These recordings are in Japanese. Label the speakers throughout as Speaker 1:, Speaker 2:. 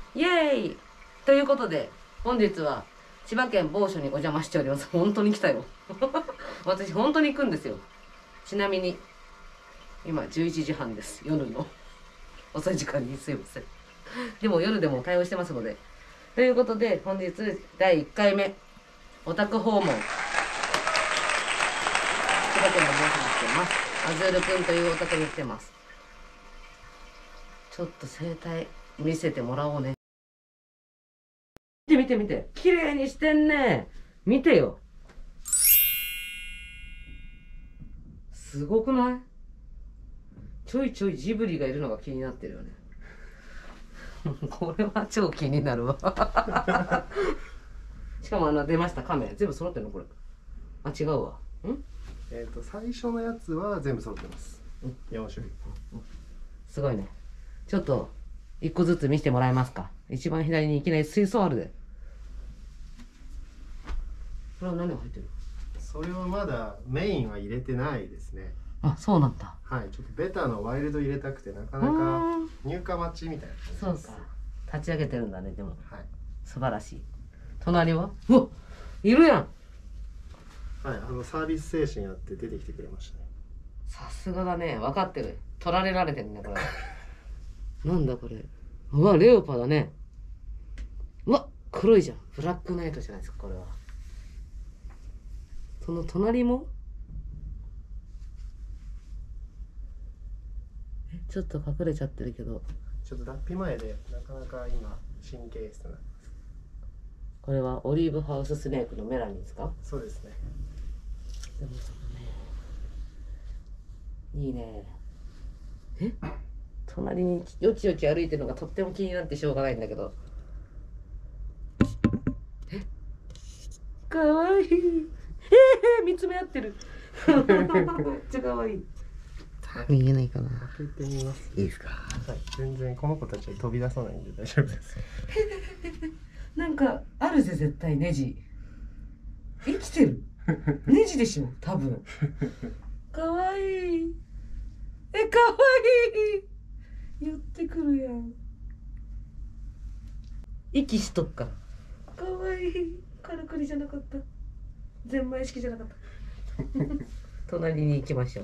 Speaker 1: イエーイということで、本日は千葉県某所にお邪魔しております。本当に来たよ。私、本当に行くんですよ。ちなみに、今11時半です。夜の。遅い時間にすいません。でも夜でも対応してますので。ということで、本日第1回目、オタク訪問。千葉県の某所に来てます。アズールくんというオタクに来てます。ちょっと生態見せてもらおうね。見て見て。綺麗にしてんね。見てよ。すごくない？ちょいちょいジブリがいるのが気になってるよね。これは超気になるわ。しかも出ましたカメ。全部揃ってるのこれ。あ、違うわ。
Speaker 2: 最初のやつは全部揃ってます。4種類。
Speaker 1: すごいね。ちょっと一個ずつ見せてもらえますか。一番左にいきなり水槽あるで。これは何が入ってる？
Speaker 2: それはまだメインは入れてないですね。
Speaker 1: あ、そうなんだ。
Speaker 2: はい、ちょっとベタのワイルド入れたくてなかなか入荷待ちみたいな
Speaker 1: そう
Speaker 2: 感じです。
Speaker 1: か。立ち上げてるんだね、でも。
Speaker 2: はい。
Speaker 1: 素晴らしい。隣は？うわ、いるやん。
Speaker 2: はい、サービス精神あって出てきてくれましたね。
Speaker 1: さすがだね。分かってる。取られられてるね、これ。なんだこれ。うわ、レオパだね。うわ、黒いじゃん。ブラックナイトじゃないですか、これは。その隣もちょっと隠れちゃってるけど。
Speaker 2: ちょっと脱皮前でなかなか今神経質な。
Speaker 1: これはオリーブハウススネークのメラニンですか？
Speaker 2: そうですね。
Speaker 1: でもね、いいね。え？隣によちよち歩いてるのがとっても気になってしょうがないんだけど。え？かわいい。見つめ合ってる。めっちゃかわいい。見えないかな。
Speaker 2: 開けてみます。
Speaker 1: いいですか？
Speaker 2: はい、全然この子たちは飛び出さないんで大丈夫です。
Speaker 1: なんかあるぜ、絶対ネジ。生きてる。ネジでしょ、多分。かわいい。かわいい。寄ってくるやん。息しとくから。かわいい。からくりじゃなかった。ゼンマイ式じゃなかった。隣に行きましょう。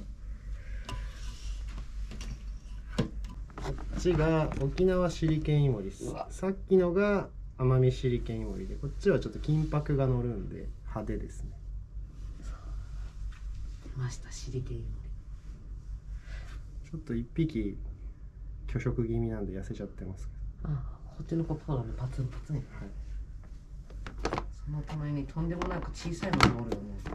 Speaker 2: こっちが沖縄シリケンイモリです。さっきのが奄美シリケンイモリで、こっちはちょっと金箔が乗るんで派手ですね。
Speaker 1: 出ました、シリケンイモ
Speaker 2: ちょっと一匹拒食気味なんで痩せちゃってますけ
Speaker 1: リ。あ、こっちの子そうだね、パツンパツン。はい。その隣にとんでもなく小さいのがおるよね。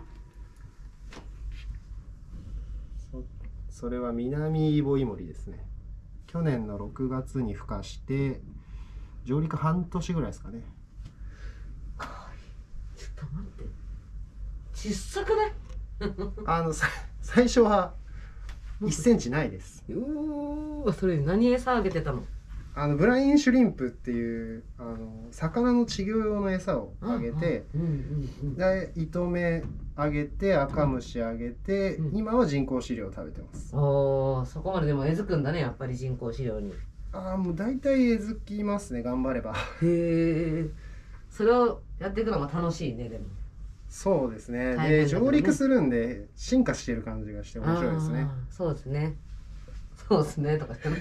Speaker 2: それは南イボイモリですね。去年の6月に孵化して上陸半年ぐらいですかね。
Speaker 1: かわいい。ちょっと待って、小さくない？
Speaker 2: 最初は1センチないです。
Speaker 1: それ何餌あげてたの？
Speaker 2: ブラインシュリンプっていう魚の稚魚用の餌をあげて、で糸目あげて赤虫あげて、今は人工飼料を食べてます。
Speaker 1: おー、そこまででも根付くんだね、やっぱり人工飼料に。
Speaker 2: もう大体根付きますね、頑張れば。
Speaker 1: へえ。それをやっていくのが楽しいね、でも。
Speaker 2: そうですね。で、
Speaker 1: 大変だけどね
Speaker 2: 上陸するんで進化してる感じがして面白いですね。
Speaker 1: そうですね。そうですねとか言って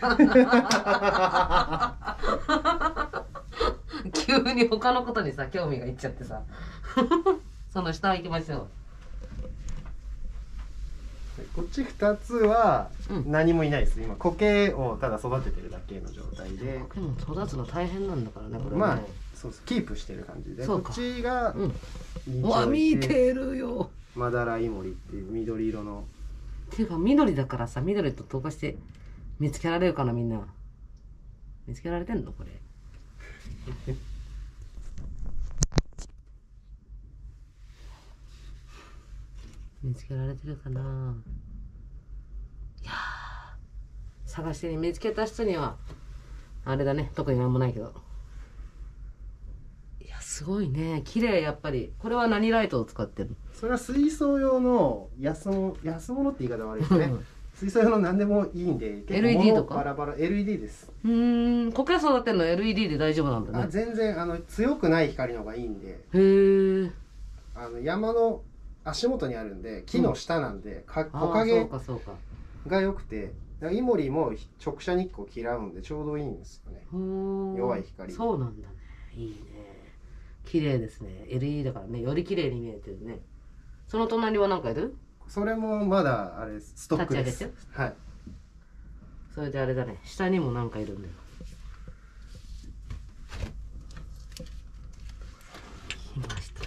Speaker 1: 急に他のことにさ興味がいっちゃってさ。その下行きましょう。
Speaker 2: こっち2つは何もいないです。今苔をただ育ててるだけの状態で。
Speaker 1: 苔も育つの大変なんだからね、これね。
Speaker 2: まあそうです。キープしてる感じで。こっちが
Speaker 1: うわ、見てるよ。
Speaker 2: マダライモリっていう緑色の。
Speaker 1: っていうか緑だからさ、緑と透過して見つけられるかな、みんな。見つけられてんのこれ。見つけられてるかな。いやー、探して見つけた人にはあれだね、特になんもないけど。いや、すごいね、綺麗。やっぱりこれは何ライトを使ってるの？
Speaker 2: それは水槽用の安物って言い方悪いですね。 水槽用の何でもいいんで、
Speaker 1: LED とか
Speaker 2: バラバラ LED です。
Speaker 1: 苔育てるの LED で大丈夫なんだね。
Speaker 2: 全然強くない光の方がいいんで。
Speaker 1: へえ。
Speaker 2: 山の足元にあるんで、木の下なんで、木
Speaker 1: そう
Speaker 2: 陰
Speaker 1: かそうか。
Speaker 2: が良くて、イモリも直射日光嫌うんでちょうどいいんですよね。弱い光。
Speaker 1: そうなんだね。いいね。綺麗ですね。LED だからね、より綺麗に見えてるね。その隣は何かいる？
Speaker 2: それもまだあれストックです。
Speaker 1: 立ち上げて。
Speaker 2: はい。
Speaker 1: それであれだね。下にも何かいるんだよ。来ました。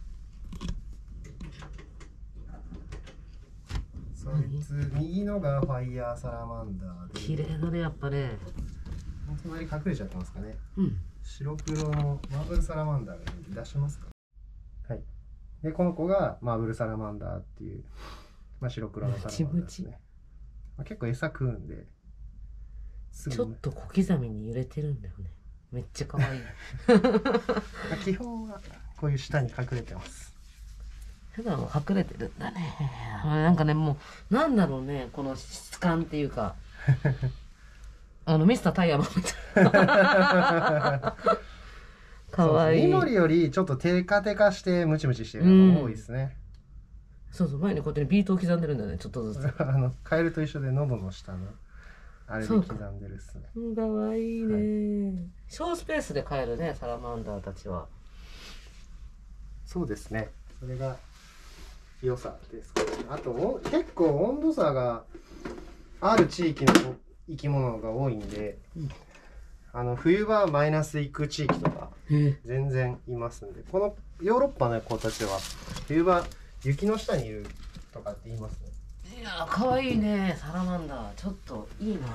Speaker 2: そいつ右のがファイヤーサラマンダーで。
Speaker 1: 綺麗だねやっぱね。
Speaker 2: 隣隠れちゃってますかね。
Speaker 1: うん。
Speaker 2: 白黒のマーブルサラマンダーが出しますか。はい。でこの子がマーブルサラマンダーっていう、白黒のサラマンダーですね。結構餌食うんで。
Speaker 1: ちょっと小刻みに揺れてるんだよね。めっちゃ可愛い。
Speaker 2: 基本はこういう下に隠れてます。
Speaker 1: 普段は隠れてるんだね。なんかね、もうなんだろうね、この質感っていうか。ミスタータイヤマンみたいな。かわいい。
Speaker 2: イモリよりちょっとテカテカしてムチムチしてるのが多いですね。
Speaker 1: そうそう、前にこうやってビートを刻んでるんだよね、ちょっとずつ。
Speaker 2: カエルと一緒で喉の下のあれで刻んでるっすね。
Speaker 1: かわいいね。小スペースで飼えるね、サラマンダーたちは。
Speaker 2: そうですね。それが良さですかね。あと結構温度差がある地域の生き物が多いんで、冬場マイナス行く地域とか全然いますんで、このヨーロッパの子たちは冬場雪の下にいるとかって言いますね。
Speaker 1: いやー可愛いね、サラマンダーちょっといいな。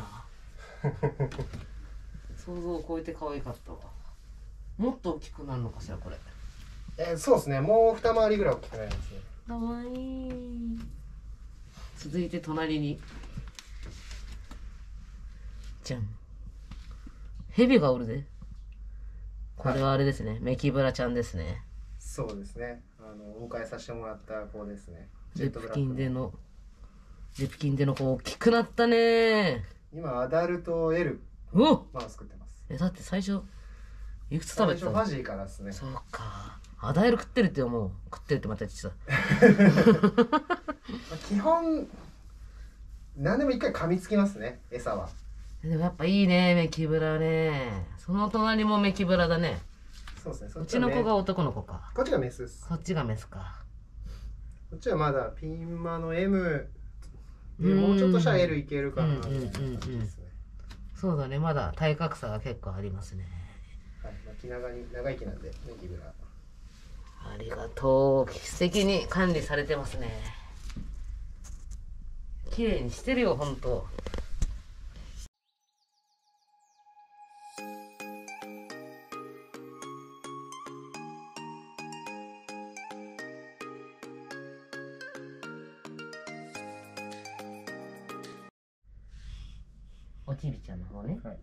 Speaker 1: 想像を超えて可愛かったわ。もっと大きくなるのかしらこれ。
Speaker 2: そうですね、もう二回りぐらい大きくなりますね。
Speaker 1: 可愛い。続いて隣にじゃん、ヘビがおるで。これはあれですね、メキブラちゃんですね。
Speaker 2: そうですね、お迎えさせてもらった子ですね。
Speaker 1: レプキンでの子大きくなったね。
Speaker 2: 今アダルト L
Speaker 1: を
Speaker 2: 作ってます。
Speaker 1: だって最初いくつ食べてたの？
Speaker 2: 最初ファジーからですね。
Speaker 1: そうか、アダエル食ってるってよ。もう食ってるってまた言ってた。
Speaker 2: 基本何でも一回噛みつきますね、餌は。
Speaker 1: でもやっぱいいね、メキブラね。その隣もメキブラだね。
Speaker 2: そうですね。
Speaker 1: うちの子が男の子か。
Speaker 2: こっちがメスです。
Speaker 1: こっちがメスか。
Speaker 2: こっちはまだピンマの M でもうちょっとしたら L いけるかな。
Speaker 1: そうだね、まだ体格差が結構ありますね。
Speaker 2: はい、長生きなんでメキブラ。
Speaker 1: ありがとう。素敵に管理されてますね。綺麗にしてるよ、ほんと。おちびちゃんの方ね。はい。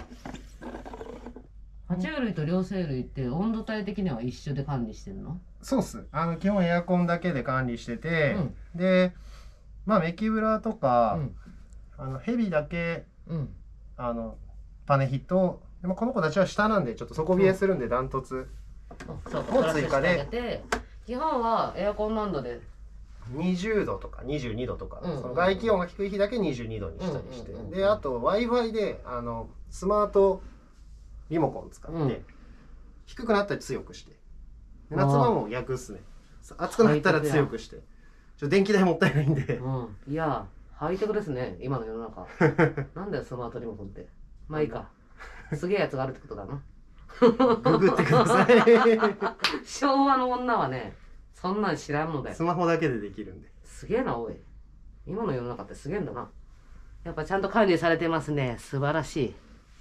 Speaker 1: 爬虫類と両生類って温度帯的には一緒で管理してるの？
Speaker 2: そうっす。基本エアコンだけで管理してて、で、メキブラとか、ヘビだけ、パネヒと、でもこの子たちは下なんでちょっと底冷えするんでダントツも追加で、
Speaker 1: 基本はエアコン何度で
Speaker 2: 20度とか22度とか、その外気温が低い日だけ22度にしたりして、であと Wi-Fi でスマートリモコン使って、低くなったら強くして、夏場も逆っすね。暑くなったら強くして、電気代もったいないんで。
Speaker 1: いやハイテクですね、今の世の中。なんだよスマートリモコンって。まあいいか、すげえやつがあるってことだな。
Speaker 2: ググってください。
Speaker 1: 昭和の女はね、そんなん知らんのだよ。
Speaker 2: スマホだけでできるんで。
Speaker 1: すげえなおい。今の世の中ってすげえんだな。やっぱちゃんと管理されてますね。素晴らしい。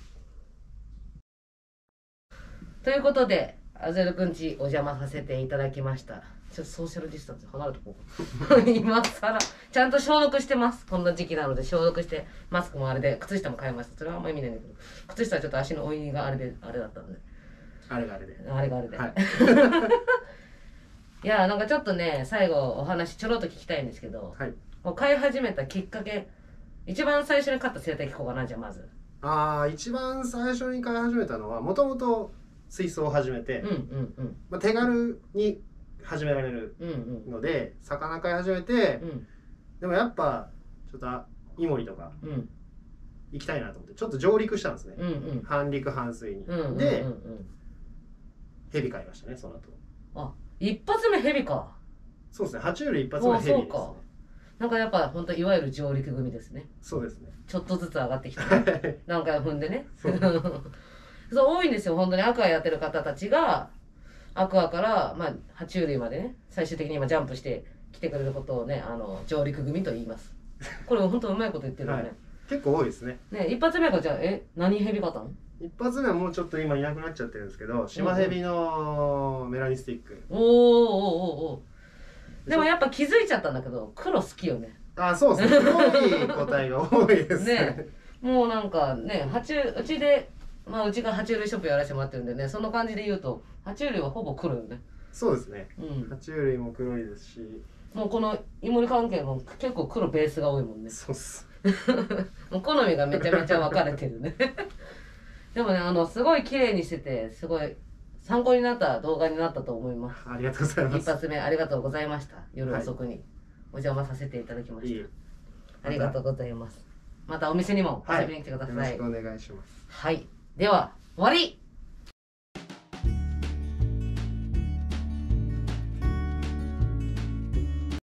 Speaker 1: ということでアゼルくんちお邪魔させていただきました。ちょっとソーシャルディスタンス離れとこう。今更ちゃんと消毒してます。こんな時期なので消毒して、マスクもあれで、靴下も買いました。それはあんまり意味ないんだけど、靴下はちょっと足の追いがあれであれだったので、
Speaker 2: あれがあれで、
Speaker 1: はい。いやなんかちょっとね、最後お話ちょろっと聞きたいんですけど、もう飼い始めたきっかけ一番最初に買った生態機構が何じゃまず。
Speaker 2: 一番最初に飼い始めたのはもともと水槽を始めて、手軽に始められるので、魚飼い始めて、でもやっぱちょっとイモリとか行きたいなと思ってちょっと上陸したんですね、半陸半水に。でヘビ飼いましたね、その後。
Speaker 1: 一発目ヘビか。
Speaker 2: そうですね、爬虫類一発目ヘビですね。
Speaker 1: なんかやっぱ本当いわゆる上陸組ですね。
Speaker 2: そうですね。
Speaker 1: ちょっとずつ上がってきて、ね、何回踏んでね。そう多いんですよ、本当に。アクアやってる方たちがアクアから爬虫類までね、最終的に今ジャンプして来てくれることをね、上陸組と言います。これ本当うまいこと言ってるよね。
Speaker 2: 結構多いですね。
Speaker 1: 一発目がじゃあ何ヘビ買ったの？
Speaker 2: 一発目はもうちょっと今いなくなっちゃってるんですけど、シマヘビのメラニスティック。
Speaker 1: でもやっぱ気づいちゃったんだけど、黒好きよね。
Speaker 2: そうですね。黒い個体が多いですね。
Speaker 1: もうなんかね、うちで、うちが爬虫類ショップやらせてもらってるんでね、その感じで言うと、爬虫類はほぼ黒よね。
Speaker 2: そうですね。爬虫類も黒いですし。
Speaker 1: もうこのイモリ関係も結構黒ベースが多いもんね。
Speaker 2: そうっす。
Speaker 1: もう好みがめちゃめちゃ分かれてるね。でもね、すごい綺麗にしてて、すごい参考になった動画になったと思います。
Speaker 2: ありがとうございます。
Speaker 1: 一発目ありがとうございました。夜遅くにお邪魔させていただきました。ありがとうございます。またお店にも遊びに来てください。
Speaker 2: よろしくお願いします。
Speaker 1: はい。では、終わり。